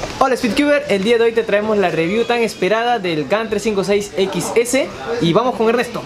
Hola Speedcuber, el día de hoy te traemos la review tan esperada del GAN 356XS y vamos con Ernesto.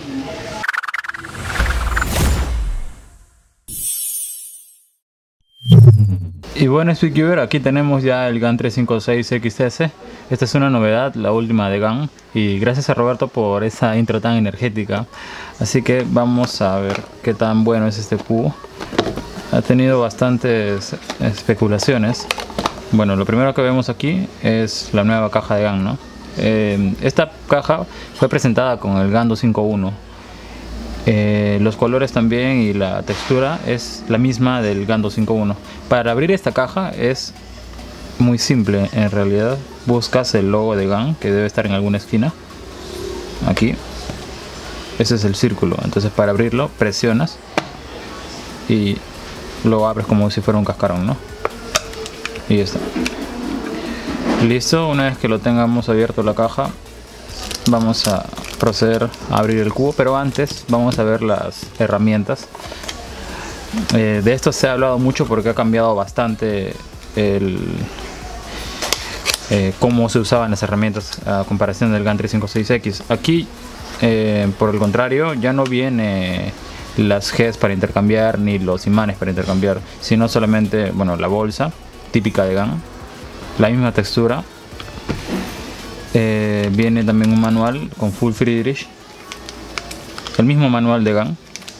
Y bueno, Speedcuber, aquí tenemos ya el GAN 356XS. Esta es una novedad, la última de GAN, y gracias a Roberto por esa intro tan energética. Así que vamos a ver qué tan bueno es este cubo. Ha tenido bastantes especulaciones. Bueno, lo primero que vemos aquí es la nueva caja de GAN, ¿no? Esta caja fue presentada con el GAN 251. Los colores también y la textura es la misma del GAN 251. Para abrir esta caja es muy simple en realidad. Buscas el logo de GAN que debe estar en alguna esquina. Aquí. Ese es el círculo. Entonces para abrirlo presionas y lo abres como si fuera un cascarón, ¿no? Y ya está. Listo, una vez que lo tengamos abierto la caja, vamos a proceder a abrir el cubo, pero antes vamos a ver las herramientas. De esto se ha hablado mucho porque ha cambiado bastante cómo se usaban las herramientas a comparación del GAN 356X. Aquí, por el contrario, ya no viene las Gs para intercambiar ni los imanes para intercambiar, sino solamente, bueno, la bolsa típica de GAN, la misma textura. Viene también un manual con Full Friedrich, el mismo manual de GAN.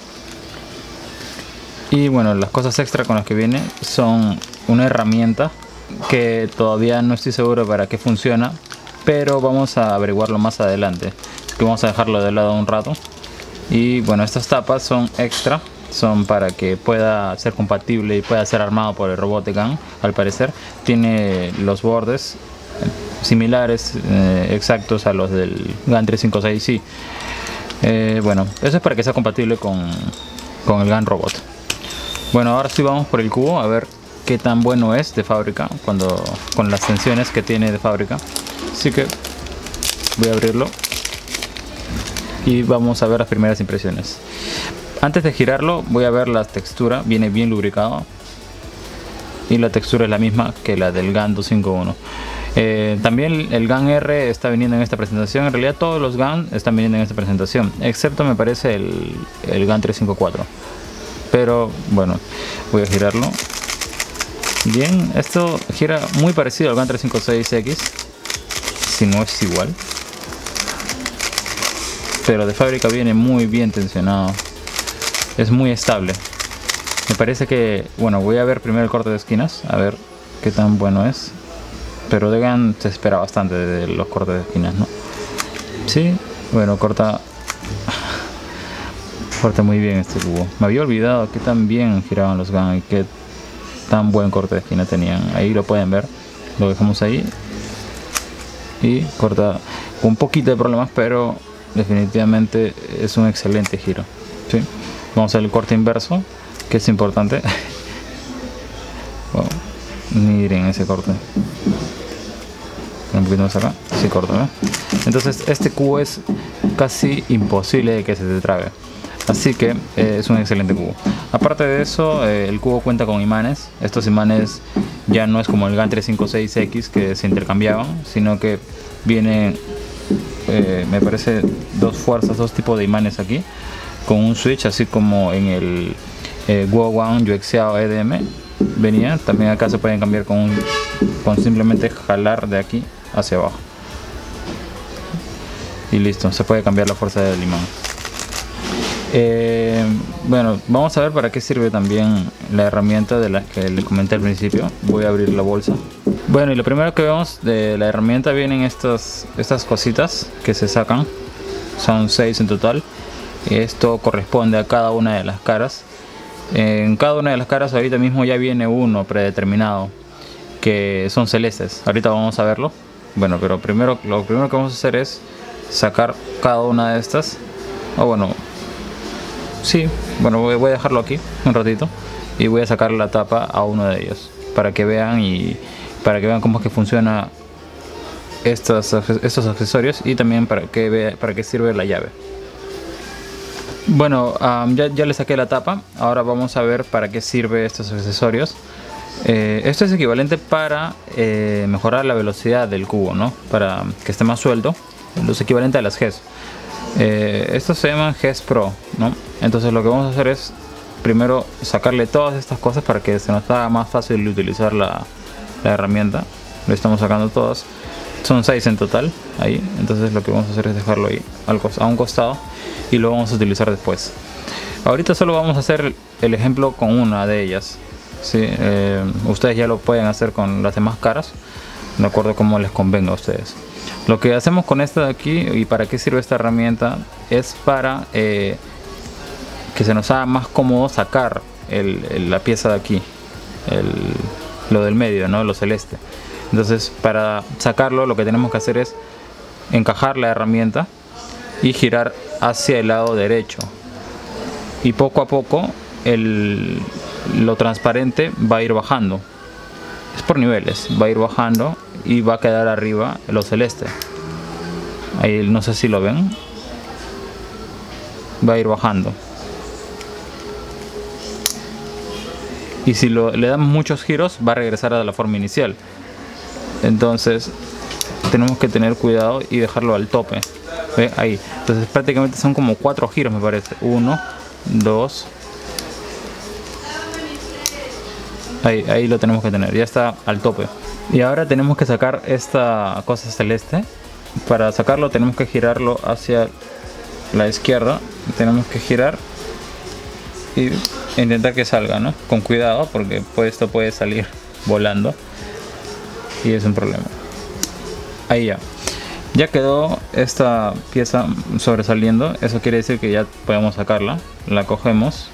Y bueno, las cosas extra con las que viene son una herramienta que todavía no estoy seguro para qué funciona, pero vamos a averiguarlo más adelante. Así que vamos a dejarlo de lado un rato. Y bueno, estas tapas son extra, son para que pueda ser compatible y pueda ser armado por el robot de GAN. Al parecer tiene los bordes similares, exactos a los del GAN 356i. Bueno, eso es para que sea compatible con el GAN robot. Bueno, ahora sí vamos por el cubo a ver qué tan bueno es de fábrica, con las tensiones que tiene de fábrica. Así que voy a abrirlo y vamos a ver las primeras impresiones. Antes de girarlo voy a ver la textura. Viene bien lubricado y la textura es la misma que la del GAN 251. También el GAN R está viniendo en esta presentación. En realidad todos los GAN están viniendo en esta presentación, excepto me parece el GAN 354. Pero bueno, voy a girarlo. Bien, esto gira muy parecido al GAN 356X, si no es igual. Pero de fábrica viene muy bien tensionado. Es muy estable. Me parece que, bueno, voy a ver primero el corte de esquinas, a ver qué tan bueno es. Pero de GAN se espera bastante de los cortes de esquinas, ¿no? Sí, bueno, corta muy bien este cubo. Me había olvidado que tan bien giraban los GAN y qué tan buen corte de esquina tenían. Ahí lo pueden ver. Lo dejamos ahí. Y corta con un poquito de problemas, pero definitivamente es un excelente giro. ¿Sí? Vamos a ver el corte inverso, que es importante. Wow. Miren ese corte. Un poquito más acá. Sí, corta, ¿eh? Entonces este cubo es casi imposible de que se te trabe. Así que es un excelente cubo. Aparte de eso, el cubo cuenta con imanes. Estos imanes ya no es como el GAN 356X que se intercambiaban, sino que vienen, me parece, dos tipos de imanes aquí, con un switch, así como en el Guowan Yuexiao EDM venía. También acá se pueden cambiar con simplemente jalar de aquí hacia abajo. Y listo, se puede cambiar la fuerza del imán. Bueno, vamos a ver para qué sirve también la herramienta de la que les comenté al principio. Voy a abrir la bolsa. Bueno, y lo primero que vemos de la herramienta vienen estas cositas que se sacan. Son 6 en total. Esto corresponde a cada una de las caras. En cada una de las caras ahorita mismo ya viene uno predeterminado, que son celestes. Ahorita vamos a verlo. Bueno, pero lo primero que vamos a hacer es sacar cada una de estas. Bueno, sí, bueno, voy a dejarlo aquí un ratito y voy a sacar la tapa a uno de ellos para que vean cómo es que funciona estos accesorios, y también para qué sirve la llave. Bueno, ya le saqué la tapa. Ahora vamos a ver para qué sirve estos accesorios. Esto es equivalente para mejorar la velocidad del cubo, ¿no? Para que esté más suelto. Es equivalente a las GES. Estos se llaman GES Pro, ¿no? Entonces lo que vamos a hacer es primero sacarle todas estas cosas para que se nos haga más fácil utilizar la herramienta. Le estamos sacando todas. Son 6 en total ahí. Entonces lo que vamos a hacer es dejarlo ahí a un costado y lo vamos a utilizar después. Ahorita solo vamos a hacer el ejemplo con una de ellas, ¿sí? Ustedes ya lo pueden hacer con las demás caras, de acuerdo a cómo les convenga a ustedes. Lo que hacemos con esta de aquí y para qué sirve esta herramienta es para que se nos haga más cómodo sacar la pieza de aquí, lo del medio, ¿no? Lo celeste. Entonces para sacarlo lo que tenemos que hacer es encajar la herramienta y girar hacia el lado derecho, y poco a poco lo transparente va a ir bajando. Es por niveles, va a ir bajando y va a quedar arriba lo celeste. Ahí no sé si lo ven, va a ir bajando. Y si le damos muchos giros va a regresar a la forma inicial. Entonces tenemos que tener cuidado y dejarlo al tope. ¿Ve? Ahí. Entonces prácticamente son como 4 giros, me parece. 1, 2. Ahí lo tenemos que tener. Ya está al tope. Y ahora tenemos que sacar esta cosa celeste. Para sacarlo tenemos que girarlo hacia la izquierda. Tenemos que girar y intentar que salga, ¿no? Con cuidado porque esto puede salir volando y es un problema. Ahí ya quedó esta pieza sobresaliendo. Eso quiere decir que ya podemos sacarla. La cogemos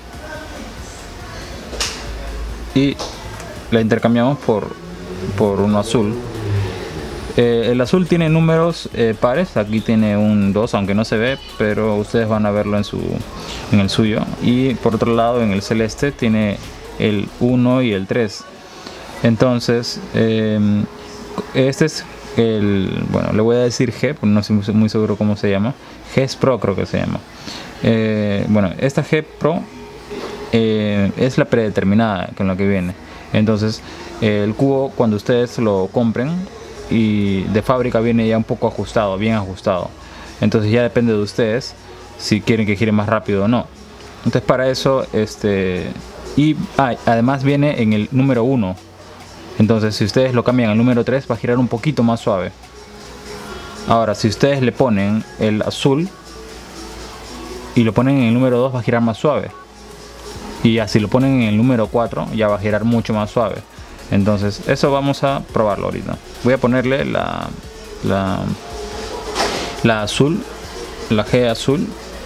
y la intercambiamos por uno azul. El azul tiene números pares. Aquí tiene un 2, aunque no se ve, pero ustedes van a verlo en el suyo. Y por otro lado, en el celeste tiene el 1 y el 3. Entonces este es bueno, le voy a decir G, porque no estoy muy seguro cómo se llama. GES Pro creo que se llama. Bueno, esta G Pro es la predeterminada con la que viene. Entonces el cubo, cuando ustedes lo compren y de fábrica, viene ya un poco ajustado, bien ajustado. Entonces ya depende de ustedes si quieren que gire más rápido o no. Entonces para eso además viene en el número 1. Entonces si ustedes lo cambian al número 3 va a girar un poquito más suave. Ahora si ustedes le ponen el azul y lo ponen en el número 2 va a girar más suave. Y así lo ponen en el número 4 ya va a girar mucho más suave. Entonces eso vamos a probarlo ahorita. Voy a ponerle la azul, la G azul.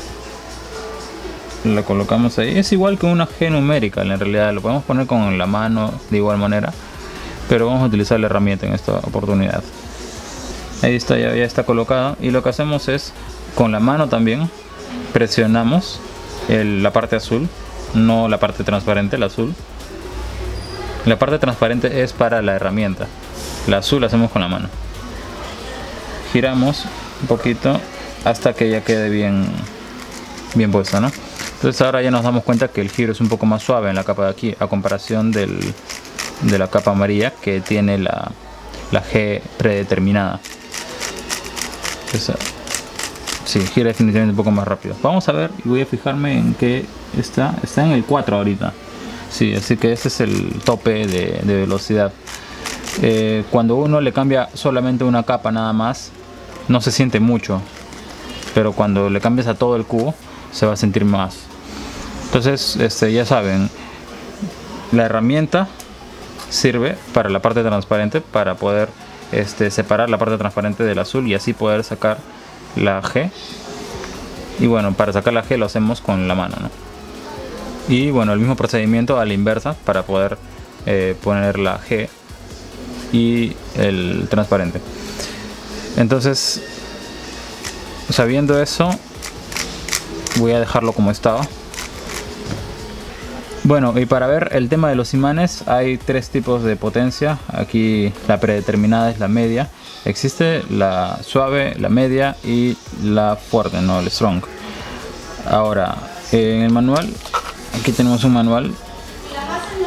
La colocamos ahí. Es igual que una G numérica en realidad. Lo podemos poner con la mano de igual manera, pero vamos a utilizar la herramienta en esta oportunidad. Ahí está, ya está colocada. Y lo que hacemos es con la mano también presionamos la parte azul, no la parte transparente, la azul. La parte transparente es para la herramienta, la azul la hacemos con la mano. Giramos un poquito hasta que ya quede bien puesta, ¿no? Entonces ahora ya nos damos cuenta que el giro es un poco más suave en la capa de aquí, a comparación de la capa amarilla que tiene la G predeterminada. Entonces, sí, gira definitivamente un poco más rápido. Vamos a ver y voy a fijarme en que está en el 4 ahorita. Sí, así que ese es el tope de velocidad. Cuando uno le cambia solamente una capa nada más, no se siente mucho, pero cuando le cambias a todo el cubo se va a sentir más. Entonces ya saben, la herramienta sirve para la parte transparente, para poder separar la parte transparente del azul y así poder sacar la G. Y bueno, para sacar la G lo hacemos con la mano, ¿no? Y bueno, el mismo procedimiento a la inversa para poder poner la G y el transparente. Entonces, sabiendo eso, voy a dejarlo como estaba. Bueno, y para ver el tema de los imanes, hay 3 tipos de potencia. Aquí la predeterminada es la media. Existe la suave, la media y la fuerte, ¿no? El strong. Ahora, en el manual, aquí tenemos un manual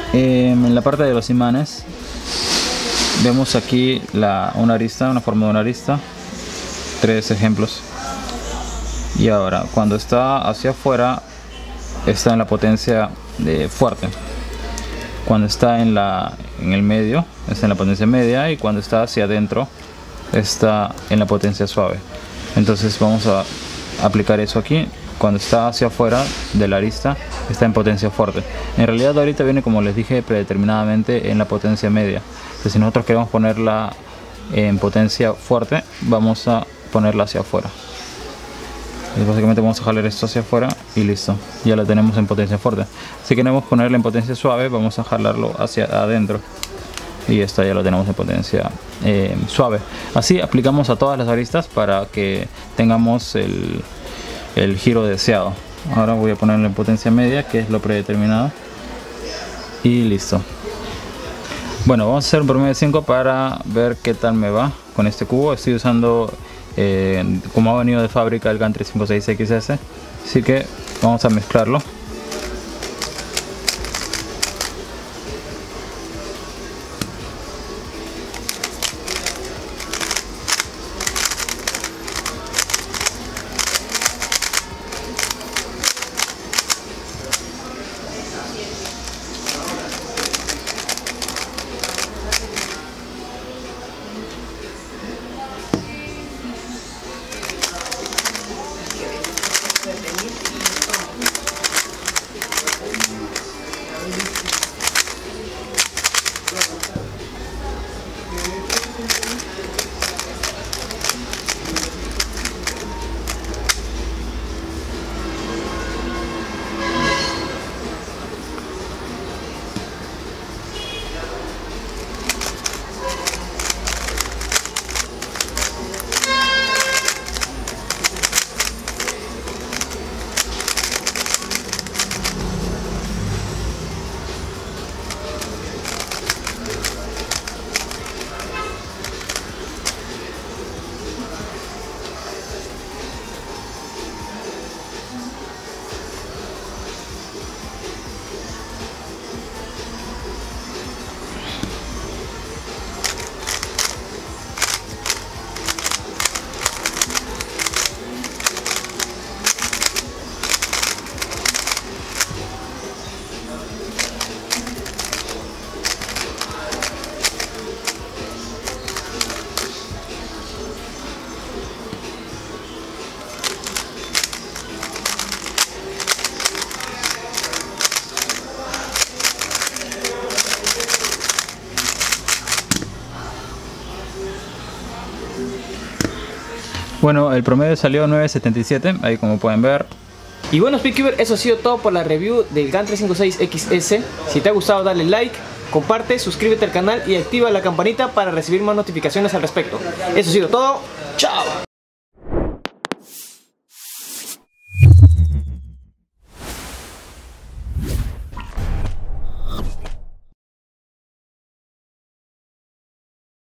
En la parte de los imanes vemos aquí una arista, una forma de una arista, 3 ejemplos. Y ahora cuando está hacia afuera está en la potencia fuerte, cuando está en el medio está en la potencia media, y cuando está hacia adentro está en la potencia suave. Entonces vamos a aplicar eso aquí. Cuando está hacia afuera de la arista está en potencia fuerte. En realidad ahorita viene, como les dije, predeterminadamente en la potencia media. Entonces, si nosotros queremos ponerla en potencia fuerte, vamos a ponerla hacia afuera. Y básicamente vamos a jalar esto hacia afuera y listo, ya la tenemos en potencia fuerte. Si queremos ponerla en potencia suave, vamos a jalarlo hacia adentro y esta ya lo tenemos en potencia suave. Así aplicamos a todas las aristas para que tengamos el giro deseado. Ahora voy a ponerlo en potencia media, que es lo predeterminado, y listo. Bueno, vamos a hacer un promedio de 5 para ver qué tal me va con este cubo. Estoy usando como ha venido de fábrica el GAN 356XS, así que vamos a mezclarlo. Bueno, el promedio salió 9.77, ahí como pueden ver. Y bueno, Speedkeeper, eso ha sido todo por la review del GAN 356XS. Si te ha gustado, dale like, comparte, suscríbete al canal y activa la campanita para recibir más notificaciones al respecto. Eso ha sido todo. ¡Chao!